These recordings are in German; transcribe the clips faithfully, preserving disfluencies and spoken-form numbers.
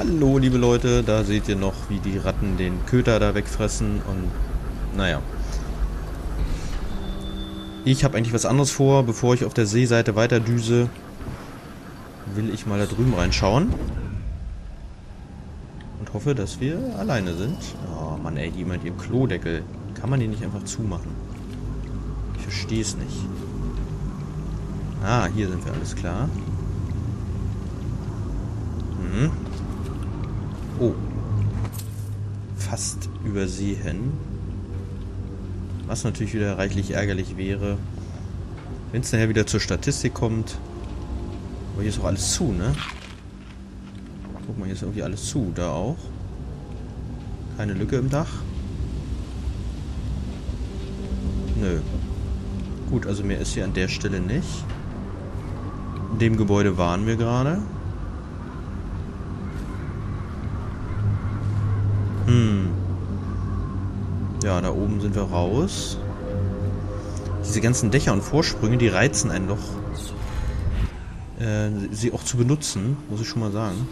Hallo, liebe Leute, da seht ihr noch, wie die Ratten den Köter da wegfressen und naja. Ich habe eigentlich was anderes vor. Bevor ich auf der Seeseite weiter düse, will ich mal da drüben reinschauen. Und hoffe, dass wir alleine sind. Oh Mann, ey, die mit ihrem Klodeckel. Kann man den nicht einfach zumachen? Ich verstehe es nicht. Ah, hier sind wir, alles klar. Hm. Oh. Fast übersehen. Was natürlich wieder reichlich ärgerlich wäre, wenn es nachher wieder zur Statistik kommt. Aber hier ist auch alles zu, ne? Guck mal, hier ist irgendwie alles zu. Da auch. Keine Lücke im Dach. Nö. Gut, also mehr ist hier an der Stelle nicht. In dem Gebäude waren wir gerade. Hm. Ja, da oben sind wir raus. Diese ganzen Dächer und Vorsprünge, die reizen einen doch, äh, sie auch zu benutzen, muss ich schon mal sagen.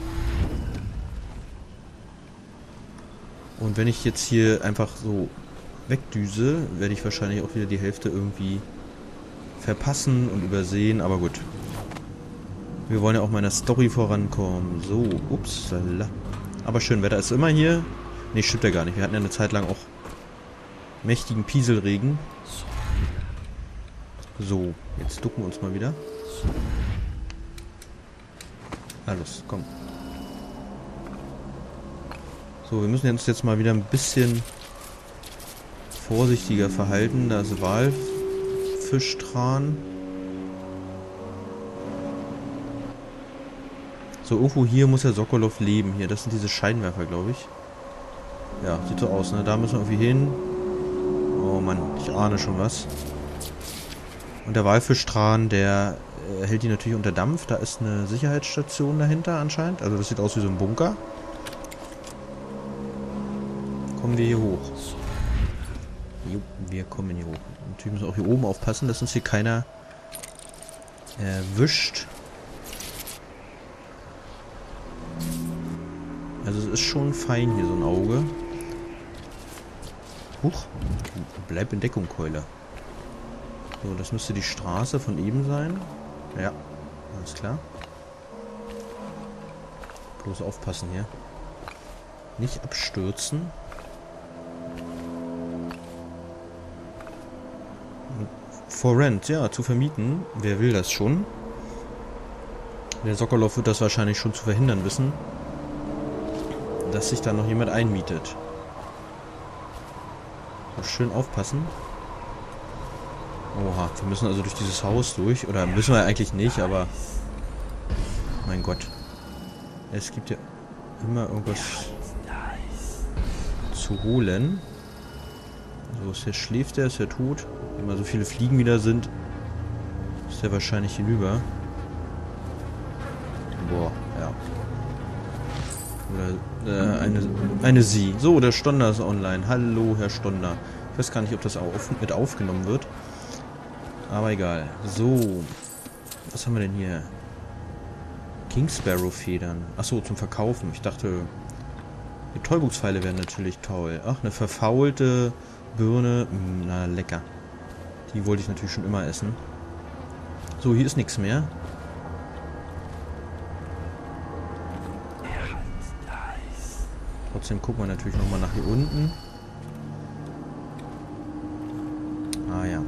Und wenn ich jetzt hier einfach so wegdüse, werde ich wahrscheinlich auch wieder die Hälfte irgendwie verpassen und übersehen, aber gut. Wir wollen ja auch mal in der Story vorankommen. So, ups, lala. Aber schön, Wetter ist immer hier. Ne, stimmt ja gar nicht. Wir hatten ja eine Zeit lang auch mächtigen Pieselregen. So, jetzt ducken wir uns mal wieder. Na los, komm. So, wir müssen uns jetzt mal wieder ein bisschen vorsichtiger verhalten. Da ist Walfischtran. So, irgendwo hier muss der Sokolov leben. Hier, das sind diese Scheinwerfer, glaube ich. Ja, sieht so aus, ne? Da müssen wir irgendwie hin. Oh Mann, ich ahne schon was. Und der Walfischtran, der äh, hält die natürlich unter Dampf. Da ist eine Sicherheitsstation dahinter anscheinend. Also das sieht aus wie so ein Bunker. Kommen wir hier hoch. Jo, wir kommen hier hoch. Natürlich müssen wir auch hier oben aufpassen, dass uns hier keiner erwischt. Also es ist schon fein hier, so ein Auge. Huch. Bleib in Deckung, Keule. So, das müsste die Straße von eben sein. Ja, alles klar. Bloß aufpassen hier. Nicht abstürzen. For rent, ja, zu vermieten. Wer will das schon? Der Sokolov wird das wahrscheinlich schon zu verhindern wissen, dass sich da noch jemand einmietet. So, schön aufpassen. Oha, wir müssen also durch dieses Haus durch. Oder müssen wir eigentlich nicht, aber... Mein Gott. Es gibt ja immer irgendwas zu holen. So, ist der schläft der, ist der tot. Wenn mal so viele Fliegen wieder sind, ist der wahrscheinlich hinüber. Boah, ja. Oder äh, eine, eine Sie. So, der Stonder ist online. Hallo, Herr Stonder. Ich weiß gar nicht, ob das auch mit aufgenommen wird. Aber egal. So. Was haben wir denn hier? King Sparrow Federn. Achso, zum Verkaufen. Ich dachte, Betäubungspfeile wären natürlich toll. Ach, eine verfaulte Birne. Na, lecker. Die wollte ich natürlich schon immer essen. So, hier ist nichts mehr. Trotzdem gucken wir natürlich nochmal nach hier unten. Ah ja.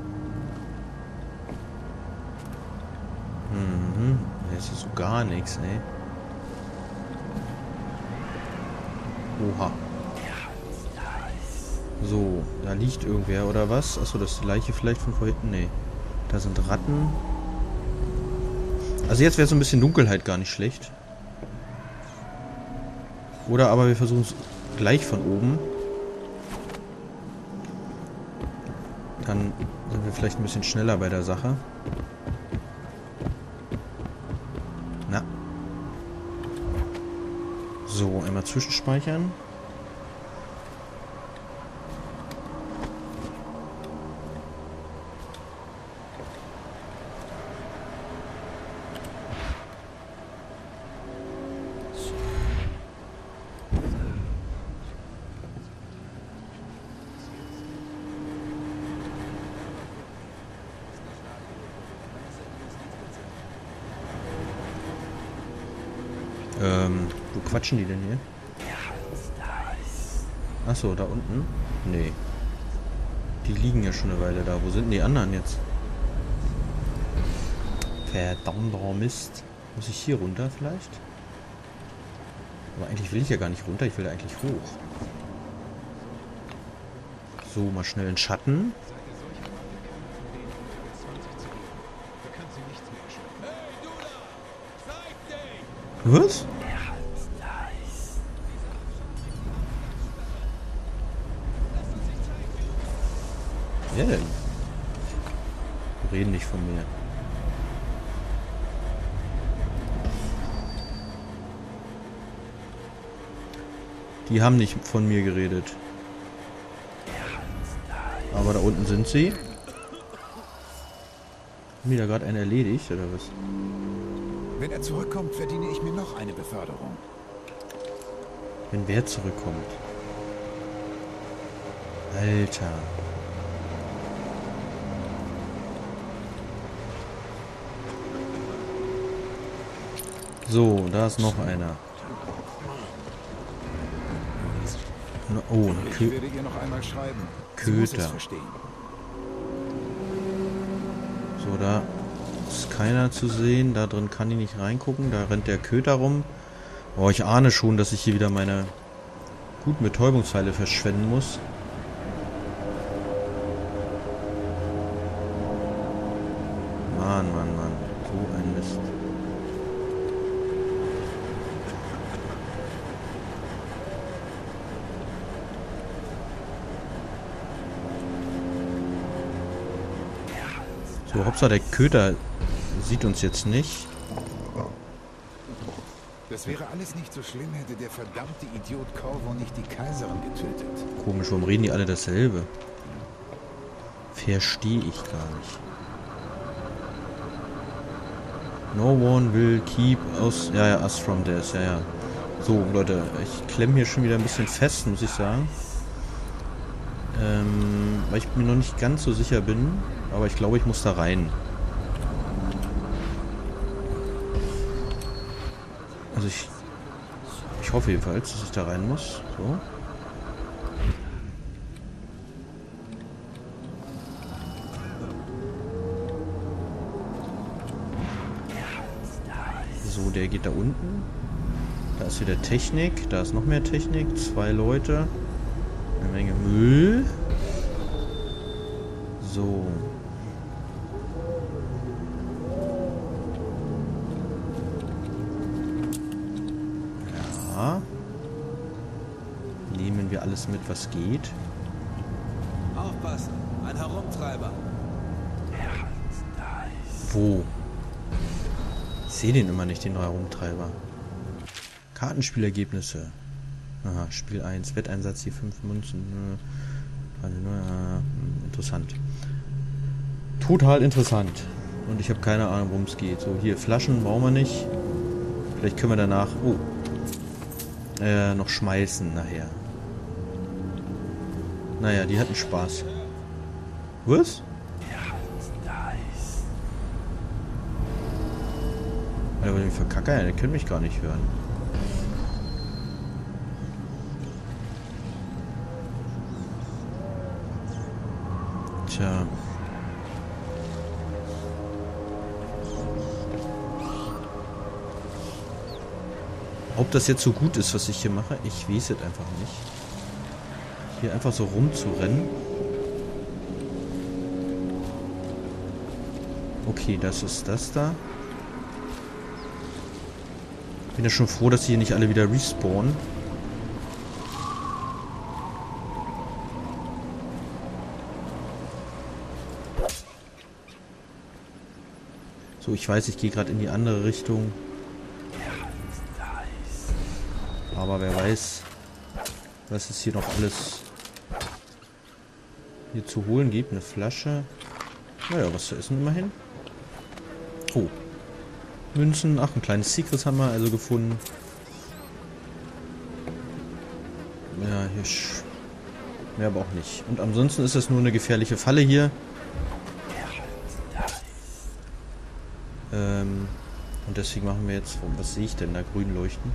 Mhm. Jetzt ist so gar nichts, ey. Oha. So, da liegt irgendwer oder was? Achso, das ist die Leiche vielleicht von vorhin. Nee. Da sind Ratten. Also jetzt wäre so ein bisschen Dunkelheit gar nicht schlecht. Oder aber wir versuchen es gleich von oben. Dann sind wir vielleicht ein bisschen schneller bei der Sache. Na. So, einmal zwischenspeichern. Ähm, wo quatschen die denn hier? Achso, da unten? Nee. Die liegen ja schon eine Weile da. Wo sind denn die anderen jetzt? Verdammter Mist. Muss ich hier runter vielleicht? Aber eigentlich will ich ja gar nicht runter. Ich will da eigentlich hoch. So, mal schnell in Schatten. Was? Wer denn? Wir reden nicht von mir. Die haben nicht von mir geredet. Aber da unten sind sie. Haben die da gerade einen erledigt, oder was? Wenn er zurückkommt, verdiene ich mir noch eine Beförderung. Wenn wer zurückkommt? Alter. So, da ist noch einer. Oh, ein Ich Kö werde ihr noch einmal schreiben. Köter. So, da ist keiner zu sehen. Da drin kann ich nicht reingucken. Da rennt der Köter rum. Oh, ich ahne schon, dass ich hier wieder meine guten Betäubungspfeile verschwenden muss. Mann, Mann, Mann. So ein Mist. So, Hauptsache der Köter sieht uns jetzt nicht. Das wäre alles nicht so schlimm, hätte der verdammte Idiot Corvo nicht die Kaiserin getötet. Komisch, warum reden die alle dasselbe? Verstehe ich gar nicht. No one will keep us... Ja, ja, us from this. Ja, ja. So, Leute, ich klemme hier schon wieder ein bisschen fest, muss ich sagen. Ähm, weil ich mir noch nicht ganz so sicher bin. Aber ich glaube, ich muss da rein. Also ich... Ich hoffe jedenfalls, dass ich da rein muss. So. So, der geht da unten. Da ist wieder Technik. Da ist noch mehr Technik. Zwei Leute. Eine Menge Müll. So. Ja. Nehmen wir alles mit, was geht. Aufpassen, ein Herumtreiber. Wo? Ich sehe den immer nicht, den Herumtreiber. Kartenspielergebnisse. Aha, Spiel eins. Wetteinsatz hier fünf Münzen. Äh, interessant. Total interessant. Und ich habe keine Ahnung, worum es geht. So, hier, Flaschen brauchen wir nicht. Vielleicht können wir danach... Oh. Äh, noch schmeißen nachher. Naja, die hatten Spaß. Was? Ja, aber den Verkacker, der kann mich gar nicht hören. Tja. Ob das jetzt so gut ist, was ich hier mache, ich weiß es einfach nicht. Hier einfach so rumzurennen. Okay, das ist das da. Bin ja schon froh, dass die hier nicht alle wieder respawnen. So, ich weiß, ich gehe gerade in die andere Richtung. Aber wer weiß, was es hier noch alles hier zu holen gibt. Eine Flasche. Naja, was zu essen immerhin. Oh. Münzen. Ach, ein kleines Secret haben wir also gefunden. Ja, hier... Sch mehr aber auch nicht. Und ansonsten ist das nur eine gefährliche Falle hier. Ähm, Und deswegen machen wir jetzt... Was sehe ich denn da? Grün leuchten.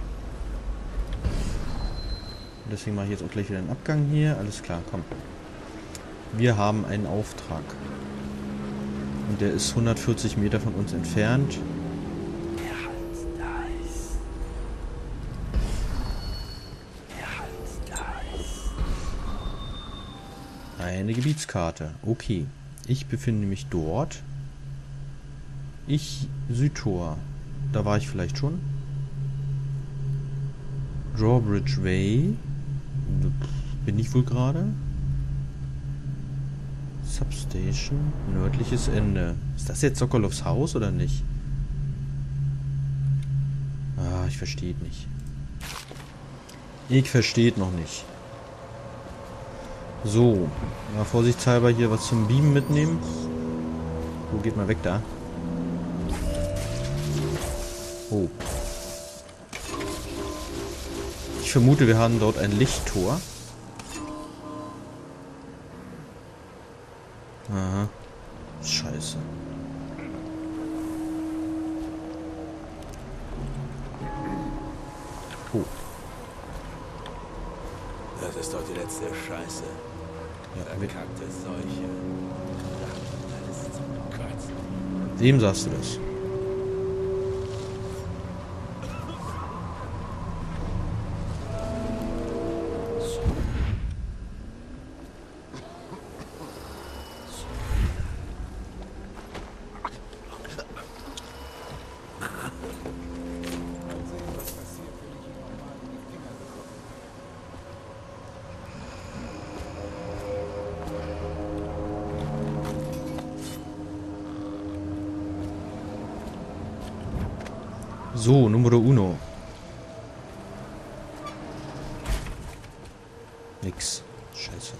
Und deswegen mache ich jetzt auch gleich wieder einen Abgang hier. Alles klar, komm. Wir haben einen Auftrag. Und der ist hundertvierzig Meter von uns entfernt. Eine Gebietskarte. Okay. Ich befinde mich dort. Ich, Südtor. Da war ich vielleicht schon. Drawbridge Way. Bin ich wohl gerade? Substation. Nördliches Ende. Ist das jetzt Sokolovs Haus oder nicht? Ah, ich verstehe nicht. Ich verstehe noch nicht. So. Mal vorsichtshalber hier was zum Beamen mitnehmen. Wo geht mal weg da? Oh. Ich vermute, wir haben dort ein Lichttor. Aha. Scheiße. Oh. Das ist doch die letzte Scheiße. Ja, we Verkackte Seuche. Alles zum Kotzen. wem sagst du das? So, Numero uno. Nix. Scheiße.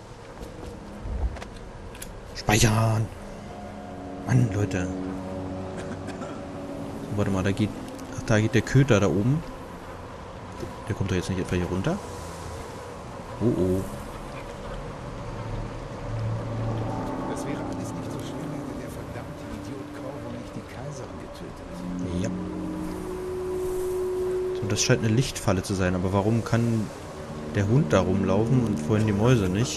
Speichern! Mann, Leute. So, warte mal, da geht... Ach, da geht der Köter da oben. Der kommt doch jetzt nicht etwa hier runter? Oh, oh. Das wäre alles nicht so schlimm, hätte der verdammte Idiot Corvo nicht die Kaiserin getötet. Ja. So, das scheint eine Lichtfalle zu sein, aber warum kann der Hund da rumlaufen und vorhin die Mäuse nicht?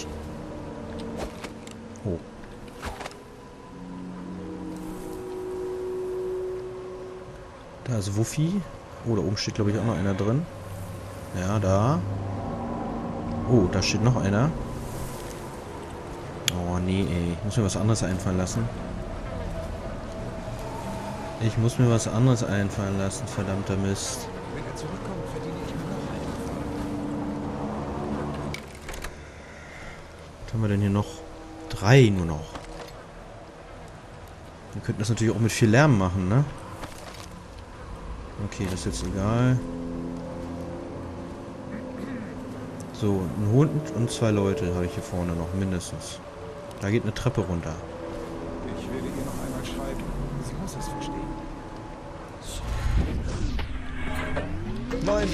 Oh. Da ist Wuffi. Oh, da oben steht, glaube ich, auch noch einer drin. Ja, da. Oh, da steht noch einer. Oh, nee, ey. Ich muss mir was anderes einfallen lassen. Ich muss mir was anderes einfallen lassen, verdammter Mist. Wenn er zurückkommt, verdiene ich mir noch einen. Was haben wir denn hier noch? Drei nur noch. Wir könnten das natürlich auch mit viel Lärm machen, ne? Okay, das ist jetzt egal. So, ein Hund und zwei Leute habe ich hier vorne noch, mindestens. Da geht eine Treppe runter. Ich werde ihr noch einmal schreiben. Sie muss es verstehen. Nein!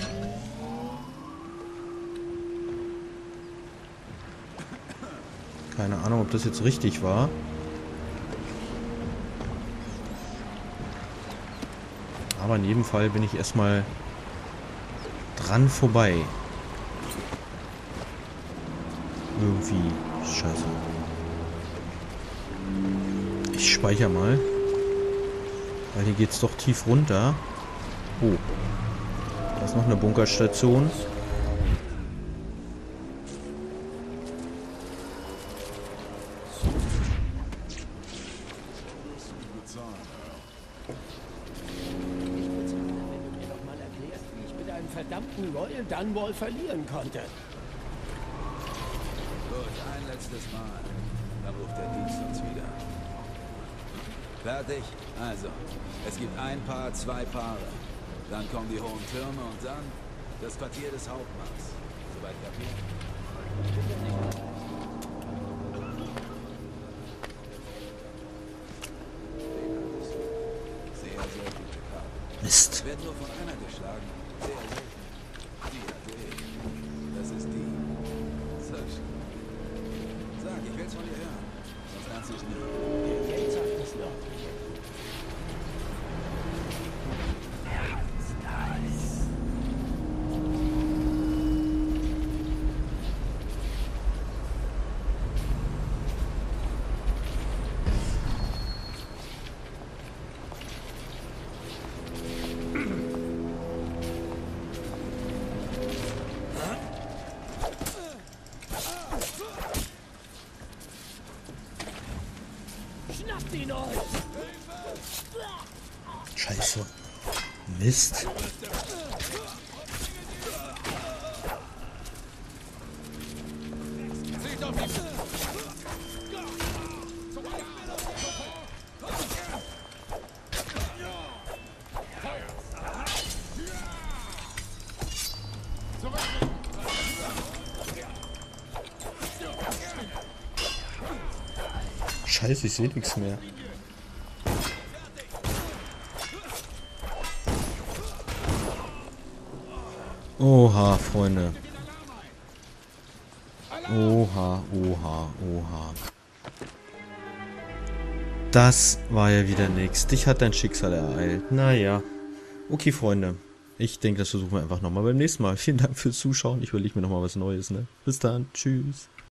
Keine Ahnung, ob das jetzt richtig war. Aber in jedem Fall bin ich erstmal dran vorbei. Irgendwie. Scheiße. Ich speichere mal. Weil hier geht's doch tief runter. Oh. Da ist noch eine Bunkerstation. verdammten Royal Dunwall verlieren konnte. Gut, ein letztes Mal. Dann ruft der Dienst uns wieder. Fertig? Also, es gibt ein Paar, zwei Paare. Dann kommen die hohen Türme und dann das Quartier des Hauptmanns. Soweit kapiert? Sehr, sehr gute Karte. Mist. Wird nur von einer geschlagen. Sehr selten. Die hat die. Das ist die. Sag, Sag, ich will's von dir hören. Sonst lernst du es nie. Der Geld sagt das Nördliche. Mist. Scheiße, ich sehe nichts mehr. Oha, Freunde. Oha, oha, oha. Das war ja wieder nix. Dich hat dein Schicksal ereilt. Naja. Okay, Freunde. Ich denke, das versuchen wir einfach nochmal beim nächsten Mal. Vielen Dank fürs Zuschauen. Ich überlege mir nochmal was Neues, ne? Bis dann. Tschüss.